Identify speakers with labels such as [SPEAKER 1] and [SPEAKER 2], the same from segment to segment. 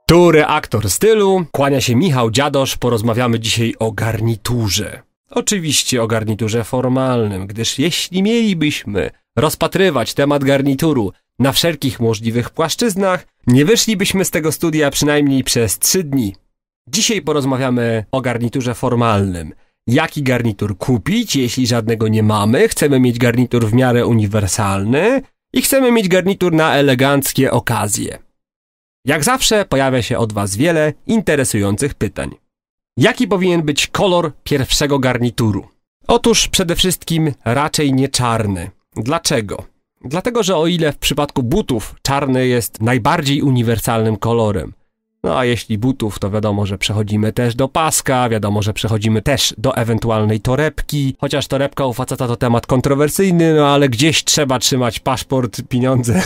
[SPEAKER 1] Który aktor stylu? Kłania się Michał Dziadosz, porozmawiamy dzisiaj o garniturze. Oczywiście o garniturze formalnym, gdyż jeśli mielibyśmy rozpatrywać temat garnituru na wszelkich możliwych płaszczyznach, nie wyszlibyśmy z tego studia przynajmniej przez 3 dni. Dzisiaj porozmawiamy o garniturze formalnym. Jaki garnitur kupić, jeśli żadnego nie mamy? Chcemy mieć garnitur w miarę uniwersalny i chcemy mieć garnitur na eleganckie okazje. Jak zawsze pojawia się od Was wiele interesujących pytań. Jaki powinien być kolor pierwszego garnituru? Otóż przede wszystkim raczej nie czarny. Dlaczego? Dlatego, że o ile w przypadku butów czarny jest najbardziej uniwersalnym kolorem, no a jeśli butów, to wiadomo, że przechodzimy też do paska, wiadomo, że przechodzimy też do ewentualnej torebki, chociaż torebka u faceta to temat kontrowersyjny, no ale gdzieś trzeba trzymać paszport, pieniądze,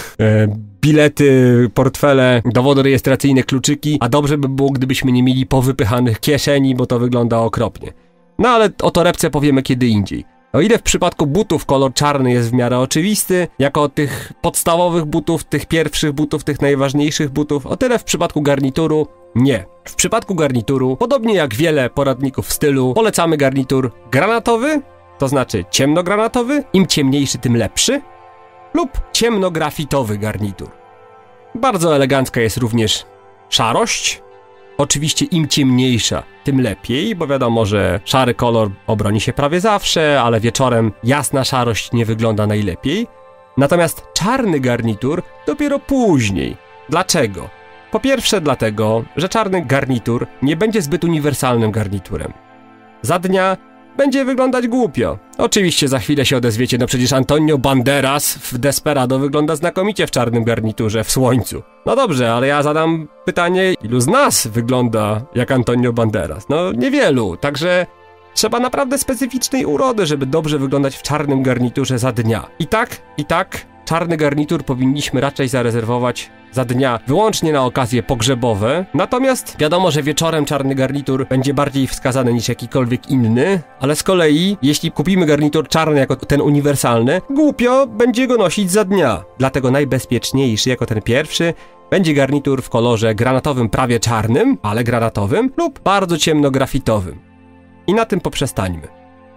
[SPEAKER 1] bilety, portfele, dowody rejestracyjne, kluczyki, a dobrze by było, gdybyśmy nie mieli powypychanych kieszeni, bo to wygląda okropnie. No ale o torebce powiemy kiedy indziej. O ile w przypadku butów kolor czarny jest w miarę oczywisty, jako tych podstawowych butów, tych pierwszych butów, tych najważniejszych butów, o tyle w przypadku garnituru nie. W przypadku garnituru, podobnie jak wiele poradników w stylu, polecamy garnitur granatowy, to znaczy ciemnogranatowy, im ciemniejszy tym lepszy, lub ciemnografitowy garnitur. Bardzo elegancka jest również szarość. Oczywiście im ciemniejsza, tym lepiej, bo wiadomo, że szary kolor obroni się prawie zawsze, ale wieczorem jasna szarość nie wygląda najlepiej. Natomiast czarny garnitur dopiero później. Dlaczego? Po pierwsze dlatego, że czarny garnitur nie będzie zbyt uniwersalnym garniturem. Za dnia będzie wyglądać głupio. Oczywiście za chwilę się odezwiecie, no przecież Antonio Banderas w Desperado wygląda znakomicie w czarnym garniturze, w słońcu. No dobrze, ale ja zadam pytanie, ilu z nas wygląda jak Antonio Banderas? No niewielu, także trzeba naprawdę specyficznej urody, żeby dobrze wyglądać w czarnym garniturze za dnia. I tak, czarny garnitur powinniśmy raczej zarezerwować za dnia wyłącznie na okazje pogrzebowe, natomiast wiadomo, że wieczorem czarny garnitur będzie bardziej wskazany niż jakikolwiek inny, ale z kolei, jeśli kupimy garnitur czarny jako ten uniwersalny, głupio będzie go nosić za dnia. Dlatego najbezpieczniejszy jako ten pierwszy będzie garnitur w kolorze granatowym, prawie czarnym, ale granatowym lub bardzo ciemnografitowym. I na tym poprzestańmy.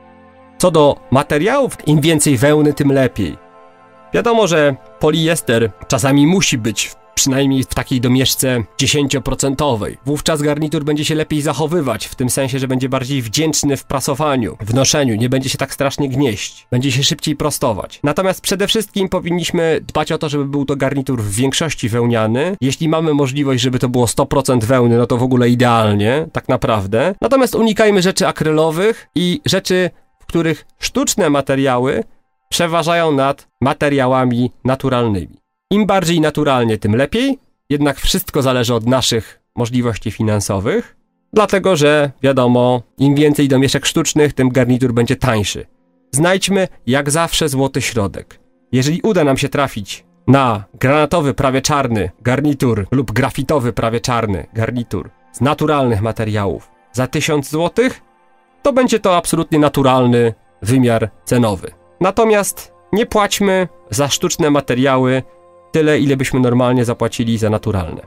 [SPEAKER 1] Co do materiałów, im więcej wełny, tym lepiej. Wiadomo, że poliester czasami musi być przynajmniej w takiej domieszce 10%. Wówczas garnitur będzie się lepiej zachowywać, w tym sensie, że będzie bardziej wdzięczny w prasowaniu, w noszeniu, nie będzie się tak strasznie gnieść, będzie się szybciej prostować. Natomiast przede wszystkim powinniśmy dbać o to, żeby był to garnitur w większości wełniany. Jeśli mamy możliwość, żeby to było 100% wełny, no to w ogóle idealnie, tak naprawdę. Natomiast unikajmy rzeczy akrylowych i rzeczy, w których sztuczne materiały przeważają nad materiałami naturalnymi. Im bardziej naturalnie, tym lepiej, jednak wszystko zależy od naszych możliwości finansowych, dlatego że, wiadomo, im więcej domieszek sztucznych, tym garnitur będzie tańszy. Znajdźmy, jak zawsze, złoty środek. Jeżeli uda nam się trafić na granatowy, prawie czarny garnitur lub grafitowy, prawie czarny garnitur z naturalnych materiałów za 1000 zł, to będzie to absolutnie naturalny wymiar cenowy. Natomiast nie płaćmy za sztuczne materiały tyle, ile byśmy normalnie zapłacili za naturalne.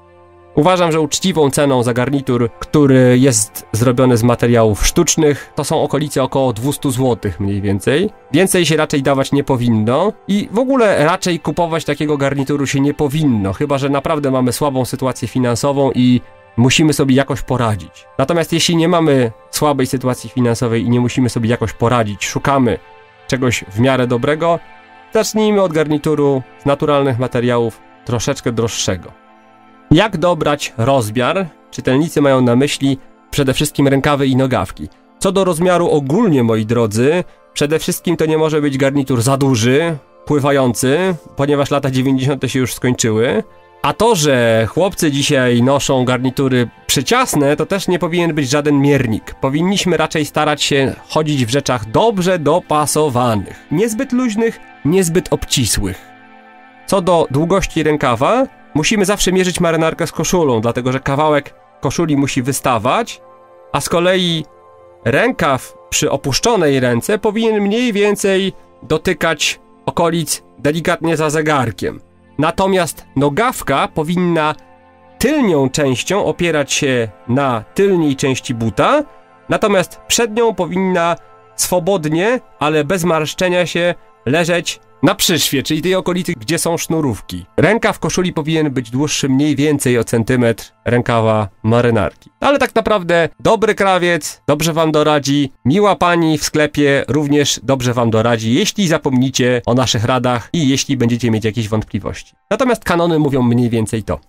[SPEAKER 1] Uważam, że uczciwą ceną za garnitur, który jest zrobiony z materiałów sztucznych, to są okolice około 200 zł mniej więcej. Więcej się raczej dawać nie powinno i w ogóle raczej kupować takiego garnituru się nie powinno, chyba że naprawdę mamy słabą sytuację finansową i musimy sobie jakoś poradzić. Natomiast jeśli nie mamy słabej sytuacji finansowej i nie musimy sobie jakoś poradzić, szukamy czegoś w miarę dobrego, zacznijmy od garnituru z naturalnych materiałów troszeczkę droższego. Jak dobrać rozmiar? Czytelnicy mają na myśli przede wszystkim rękawy i nogawki. Co do rozmiaru ogólnie, moi drodzy, przede wszystkim to nie może być garnitur za duży, pływający, ponieważ lata 90. się już skończyły. A to, że chłopcy dzisiaj noszą garnitury przyciasne, to też nie powinien być żaden miernik. Powinniśmy raczej starać się chodzić w rzeczach dobrze dopasowanych. Niezbyt luźnych, niezbyt obcisłych. Co do długości rękawa, musimy zawsze mierzyć marynarkę z koszulą, dlatego że kawałek koszuli musi wystawać, a z kolei rękaw przy opuszczonej ręce powinien mniej więcej dotykać okolic delikatnie za zegarkiem. Natomiast nogawka powinna tylnią częścią opierać się na tylnej części buta, natomiast przednią powinna swobodnie, ale bez marszczenia się leżeć na przyszwie, czyli tej okolicy, gdzie są sznurówki. Rękaw koszuli powinien być dłuższy mniej więcej o centymetr rękawa marynarki. Ale tak naprawdę dobry krawiec dobrze wam doradzi, miła pani w sklepie również dobrze wam doradzi, jeśli zapomnicie o naszych radach i jeśli będziecie mieć jakieś wątpliwości. Natomiast kanony mówią mniej więcej to.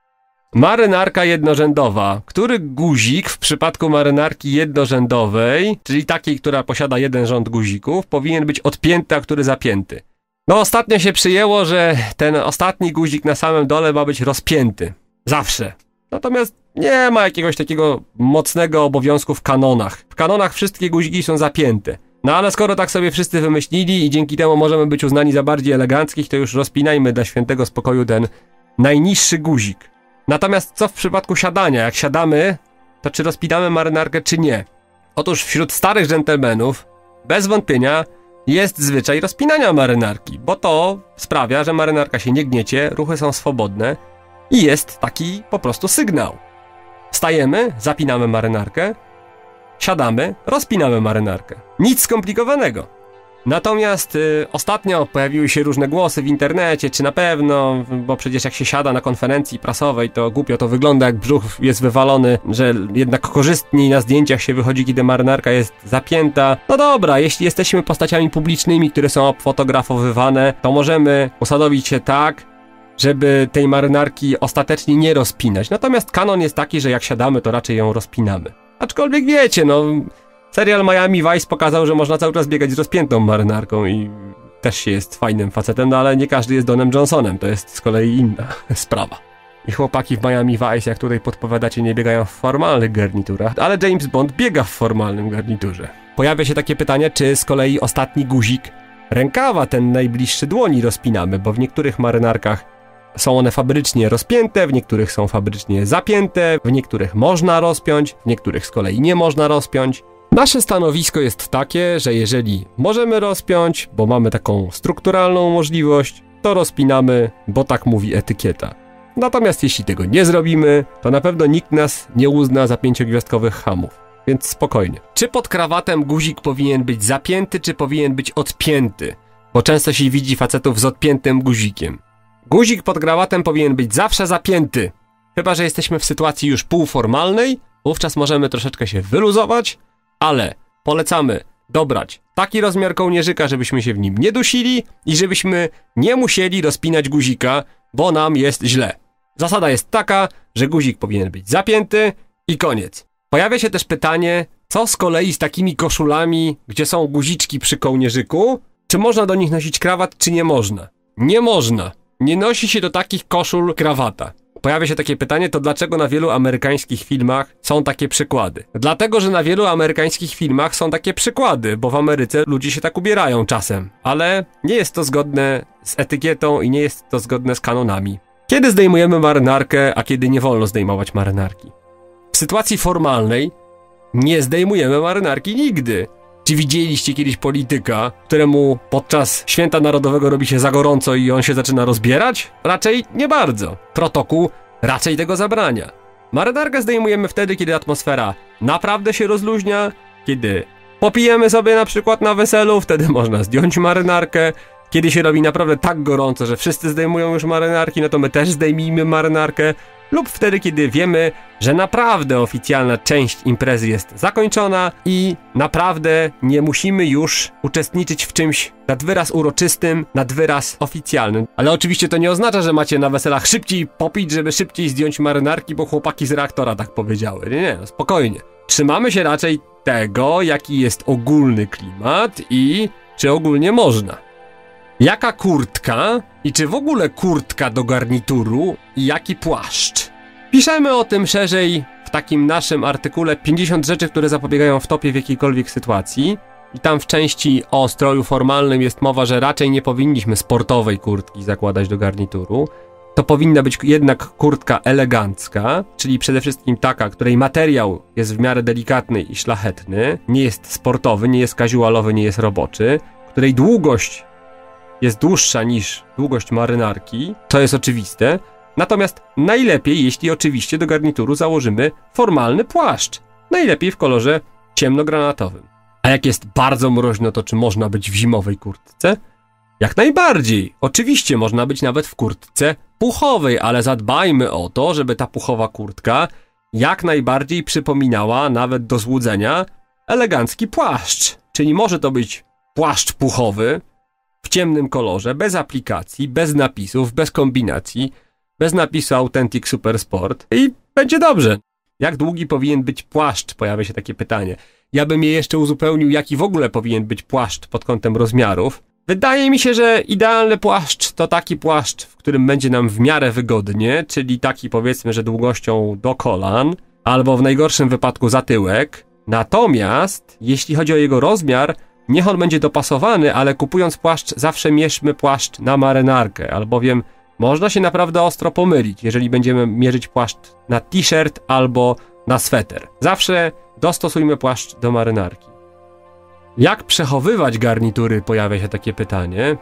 [SPEAKER 1] Marynarka jednorzędowa. Który guzik w przypadku marynarki jednorzędowej, czyli takiej, która posiada jeden rząd guzików, powinien być odpięty, a który zapięty? No ostatnio się przyjęło, że ten ostatni guzik na samym dole ma być rozpięty. Zawsze. Natomiast nie ma jakiegoś takiego mocnego obowiązku w kanonach. W kanonach wszystkie guziki są zapięte. No ale skoro tak sobie wszyscy wymyślili i dzięki temu możemy być uznani za bardziej eleganckich, to już rozpinajmy dla świętego spokoju ten najniższy guzik. Natomiast co w przypadku siadania? Jak siadamy, to czy rozpinamy marynarkę, czy nie? Otóż wśród starych dżentelmenów, bez wątpienia, jest zwyczaj rozpinania marynarki, bo to sprawia, że marynarka się nie gniecie, ruchy są swobodne i jest taki po prostu sygnał. Wstajemy, zapinamy marynarkę, siadamy, rozpinamy marynarkę. Nic skomplikowanego. Natomiast ostatnio pojawiły się różne głosy w internecie, czy na pewno, bo przecież jak się siada na konferencji prasowej, to głupio to wygląda, jak brzuch jest wywalony, że jednak korzystniej na zdjęciach się wychodzi, kiedy marynarka jest zapięta. No dobra, jeśli jesteśmy postaciami publicznymi, które są fotografowywane, to możemy usadowić się tak, żeby tej marynarki ostatecznie nie rozpinać. Natomiast kanon jest taki, że jak siadamy, to raczej ją rozpinamy. Aczkolwiek wiecie, no... Serial Miami Vice pokazał, że można cały czas biegać z rozpiętą marynarką i też się jest fajnym facetem, no ale nie każdy jest Donem Johnsonem, to jest z kolei inna sprawa. I chłopaki w Miami Vice, jak tutaj podpowiadacie, nie biegają w formalnych garniturach, ale James Bond biega w formalnym garniturze. Pojawia się takie pytanie, czy z kolei ostatni guzik rękawa, ten najbliższy dłoni, rozpinamy, bo w niektórych marynarkach są one fabrycznie rozpięte, w niektórych są fabrycznie zapięte, w niektórych można rozpiąć, w niektórych z kolei nie można rozpiąć. Nasze stanowisko jest takie, że jeżeli możemy rozpiąć, bo mamy taką strukturalną możliwość, to rozpinamy, bo tak mówi etykieta. Natomiast jeśli tego nie zrobimy, to na pewno nikt nas nie uzna za 5-gwiazdkowych chamów. Więc spokojnie. Czy pod krawatem guzik powinien być zapięty, czy powinien być odpięty? Bo często się widzi facetów z odpiętym guzikiem. Guzik pod krawatem powinien być zawsze zapięty. Chyba że jesteśmy w sytuacji już półformalnej, wówczas możemy troszeczkę się wyluzować, ale polecamy dobrać taki rozmiar kołnierzyka, żebyśmy się w nim nie dusili i żebyśmy nie musieli rozpinać guzika, bo nam jest źle. Zasada jest taka, że guzik powinien być zapięty i koniec. Pojawia się też pytanie, co z kolei z takimi koszulami, gdzie są guziczki przy kołnierzyku? Czy można do nich nosić krawat, czy nie można? Nie można. Nie nosi się do takich koszul krawata. Pojawia się takie pytanie, to dlaczego na wielu amerykańskich filmach są takie przykłady? Dlatego, że na wielu amerykańskich filmach są takie przykłady, bo w Ameryce ludzie się tak ubierają czasem, ale nie jest to zgodne z etykietą i nie jest to zgodne z kanonami. Kiedy zdejmujemy marynarkę, a kiedy nie wolno zdejmować marynarki? W sytuacji formalnej nie zdejmujemy marynarki nigdy. Czy widzieliście kiedyś polityka, któremu podczas Święta Narodowego robi się za gorąco i on się zaczyna rozbierać? Raczej nie bardzo. Protokół raczej tego zabrania. Marynarkę zdejmujemy wtedy, kiedy atmosfera naprawdę się rozluźnia, kiedy popijemy sobie na przykład na weselu, wtedy można zdjąć marynarkę. Kiedy się robi naprawdę tak gorąco, że wszyscy zdejmują już marynarki, no to my też zdejmijmy marynarkę. Lub wtedy, kiedy wiemy, że naprawdę oficjalna część imprezy jest zakończona i naprawdę nie musimy już uczestniczyć w czymś nad wyraz uroczystym, nad wyraz oficjalnym. Ale oczywiście to nie oznacza, że macie na weselach szybciej popić, żeby szybciej zdjąć marynarki, bo chłopaki z reaktora tak powiedziały. Nie, no spokojnie. Trzymamy się raczej tego, jaki jest ogólny klimat i czy ogólnie można. Jaka kurtka i czy w ogóle kurtka do garnituru i jaki płaszcz? Piszemy o tym szerzej w takim naszym artykule 50 rzeczy, które zapobiegają wtopie w jakiejkolwiek sytuacji. I tam w części o stroju formalnym jest mowa, że raczej nie powinniśmy sportowej kurtki zakładać do garnituru. To powinna być jednak kurtka elegancka, czyli przede wszystkim taka, której materiał jest w miarę delikatny i szlachetny, nie jest sportowy, nie jest casualowy, nie jest roboczy, której długość jest dłuższa niż długość marynarki, to jest oczywiste, Natomiast najlepiej, jeśli oczywiście do garnituru założymy formalny płaszcz. Najlepiej w kolorze ciemnogranatowym. A jak jest bardzo mroźno, to czy można być w zimowej kurtce? Jak najbardziej. Oczywiście można być nawet w kurtce puchowej, ale zadbajmy o to, żeby ta puchowa kurtka jak najbardziej przypominała, nawet do złudzenia, elegancki płaszcz. Czyli może to być płaszcz puchowy w ciemnym kolorze, bez aplikacji, bez napisów, bez kombinacji, bez napisu Authentic Super Sport i będzie dobrze. Jak długi powinien być płaszcz? Pojawia się takie pytanie. Ja bym je jeszcze uzupełnił, jaki w ogóle powinien być płaszcz pod kątem rozmiarów. Wydaje mi się, że idealny płaszcz to taki płaszcz, w którym będzie nam w miarę wygodnie, czyli taki powiedzmy, że długością do kolan, albo w najgorszym wypadku za tyłek. Natomiast jeśli chodzi o jego rozmiar, niech on będzie dopasowany, ale kupując płaszcz zawsze mierzmy płaszcz na marynarkę, albowiem można się naprawdę ostro pomylić, jeżeli będziemy mierzyć płaszcz na t-shirt albo na sweter. Zawsze dostosujmy płaszcz do marynarki. Jak przechowywać garnitury? Pojawia się takie pytanie.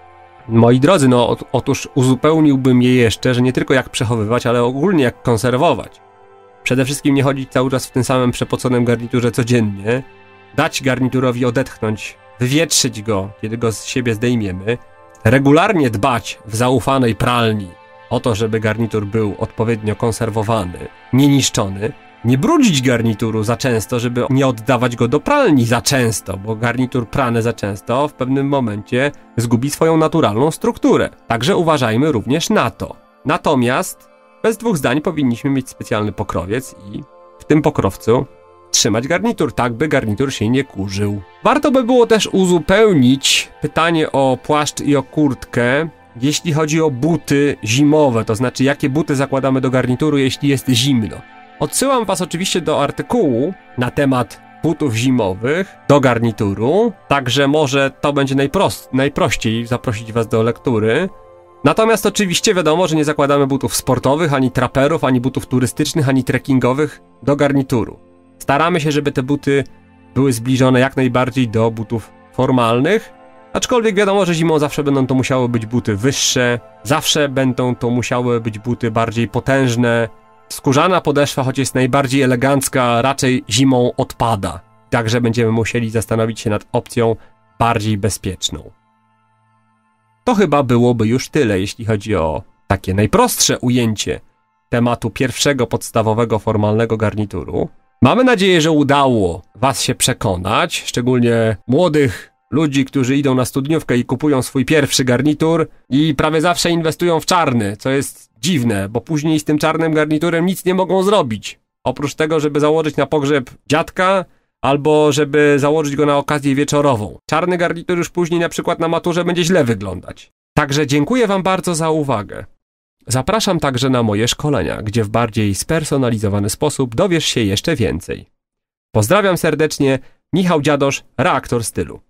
[SPEAKER 1] Moi drodzy, otóż uzupełniłbym je jeszcze, że nie tylko jak przechowywać, ale ogólnie jak konserwować. Przede wszystkim nie chodzić cały czas w tym samym przepoconym garniturze codziennie. Dać garniturowi odetchnąć, wywietrzyć go, kiedy go z siebie zdejmiemy. Regularnie dbać w zaufanej pralni o to, żeby garnitur był odpowiednio konserwowany, nie niszczony. Nie brudzić garnituru za często, żeby nie oddawać go do pralni za często, bo garnitur prany za często w pewnym momencie zgubi swoją naturalną strukturę. Także uważajmy również na to. Natomiast bez dwóch zdań powinniśmy mieć specjalny pokrowiec i w tym pokrowcu trzymać garnitur, tak by garnitur się nie kurzył. Warto by było też uzupełnić pytanie o płaszcz i o kurtkę, jeśli chodzi o buty zimowe, to znaczy jakie buty zakładamy do garnituru, jeśli jest zimno. Odsyłam was oczywiście do artykułu na temat butów zimowych do garnituru, także może to będzie najprościej zaprosić was do lektury. Natomiast oczywiście wiadomo, że nie zakładamy butów sportowych, ani traperów, ani butów turystycznych, ani trekkingowych do garnituru. Staramy się, żeby te buty były zbliżone jak najbardziej do butów formalnych, aczkolwiek wiadomo, że zimą zawsze będą to musiały być buty wyższe, zawsze będą to musiały być buty bardziej potężne. Skórzana podeszwa, choć jest najbardziej elegancka, raczej zimą odpada. Także będziemy musieli zastanowić się nad opcją bardziej bezpieczną. To chyba byłoby już tyle, jeśli chodzi o takie najprostsze ujęcie tematu pierwszego podstawowego formalnego garnituru. Mamy nadzieję, że udało was się przekonać, szczególnie młodych ludzi, którzy idą na studniówkę i kupują swój pierwszy garnitur i prawie zawsze inwestują w czarny, co jest dziwne, bo później z tym czarnym garniturem nic nie mogą zrobić. Oprócz tego, żeby założyć na pogrzeb dziadka, albo żeby założyć go na okazję wieczorową. Czarny garnitur już później na przykład na maturze będzie źle wyglądać. Także dziękuję wam bardzo za uwagę. Zapraszam także na moje szkolenia, gdzie w bardziej spersonalizowany sposób dowiesz się jeszcze więcej. Pozdrawiam serdecznie, Michał Dziadosz, Reaktor Stylu.